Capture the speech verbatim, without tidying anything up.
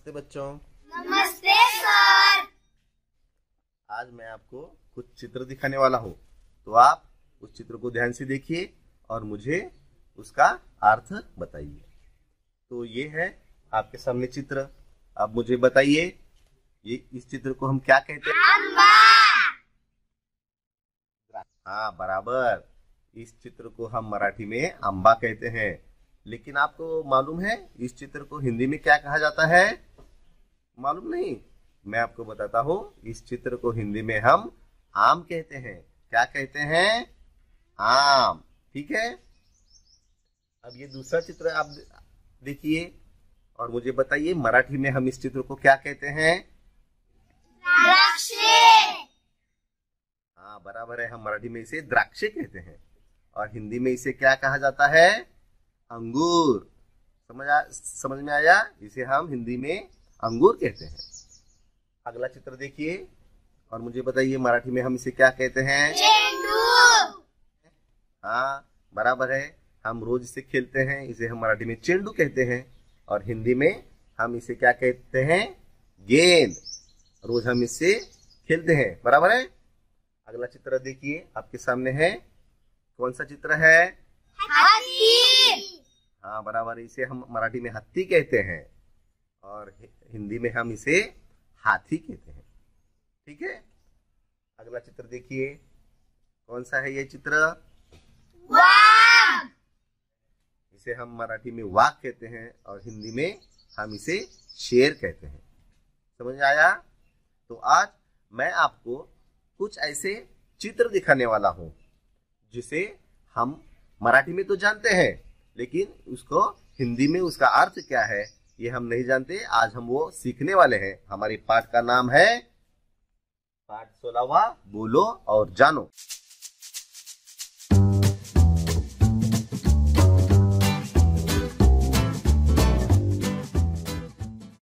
नमस्ते बच्चों। नमस्ते सर। आज मैं आपको कुछ चित्र दिखाने वाला हूँ, तो आप उस चित्र को ध्यान से देखिए और मुझे उसका अर्थ बताइए। तो ये है आपके सामने चित्र। अब मुझे बताइए, ये इस चित्र को हम क्या कहते हैं? अम्बा। हाँ, बराबर। इस चित्र को हम मराठी में अम्बा कहते हैं। लेकिन आपको मालूम है इस चित्र को हिंदी में क्या कहा जाता है? मालूम नहीं? मैं आपको बताता हूँ। इस चित्र को हिंदी में हम आम कहते हैं। क्या कहते हैं? आम। ठीक है। अब ये दूसरा चित्र आप देखिए और मुझे बताइए मराठी में हम इस चित्र को क्या कहते हैं? द्राक्षे। हाँ, बराबर है। हम मराठी में इसे द्राक्षे कहते हैं और हिंदी में इसे क्या कहा जाता है? अंगूर। समझ आ, समझ में आया? इसे हम हिंदी में अंगूर कहते हैं। अगला चित्र देखिए और मुझे बताइए मराठी में हम इसे क्या कहते हैं? चेंडू। हाँ, बराबर है। हम रोज इसे खेलते हैं। इसे हम मराठी में चेंडू कहते हैं और हिंदी में हम इसे क्या कहते हैं? गेंद। रोज हम इससे खेलते हैं। बराबर है। अगला चित्र देखिए आपके सामने है। कौन सा चित्र है? हाथी। हाँ, बराबर। इसे हम मराठी में हत्ती कहते हैं और हिंदी में हम इसे हाथी कहते हैं। ठीक है। अगला चित्र देखिए। कौन सा है ये चित्र? वाघ। इसे हम मराठी में वाघ कहते हैं और हिंदी में हम इसे शेर कहते हैं। समझ आया? तो आज मैं आपको कुछ ऐसे चित्र दिखाने वाला हूं जिसे हम मराठी में तो जानते हैं, लेकिन उसको हिंदी में उसका अर्थ क्या है ये हम नहीं जानते। आज हम वो सीखने वाले हैं। हमारी पाठ का नाम है पाठ सोलहवां, बोलो और जानो।